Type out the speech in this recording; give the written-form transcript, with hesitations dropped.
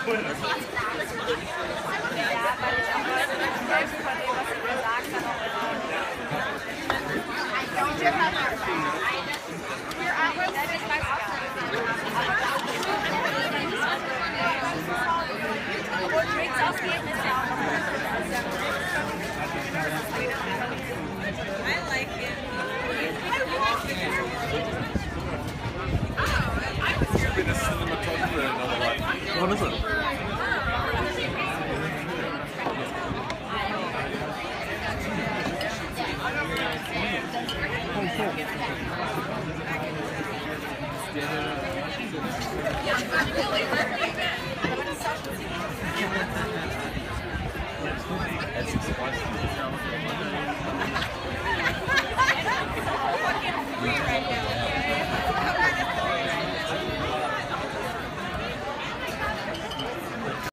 Ja, weil ich auch Leute nicht helfen von dem, was ich gesagt habe. Obwohl Drinks ausgeben ist ja auch noch I like it. Ich bin eine Cinematographer in another life. What is it? That's